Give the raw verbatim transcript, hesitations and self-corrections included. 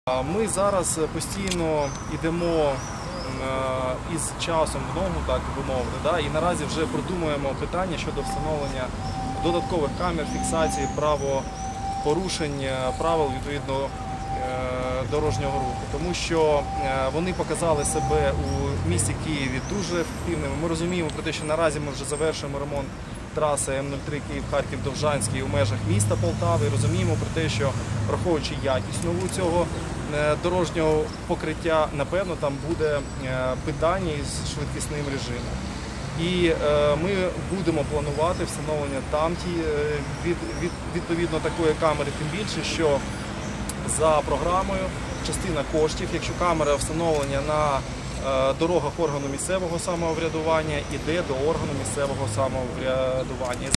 Ми зараз постійно йдемо із часом в ногу, так би мовити, да? І наразі вже продумуємо питання щодо встановлення додаткових камер фіксації правопорушень правил відповідно дорожнього руху, тому що вони показали себе у місті Києві дуже ефективними. Ми розуміємо про те, що наразі ми вже завершуємо ремонт траси М нуль три Київ-Харків-Довжанський у межах міста Полтави. І розуміємо про те, що, враховуючи якість нову цього дорожнього покриття, напевно, там буде питання із швидкісним режимом. І ми будемо планувати встановлення там від, від, відповідно такої камери, тим більше, що за програмою частина коштів, якщо камера встановлення на дорогах органу місцевого самоврядування, іде до органу місцевого самоврядування.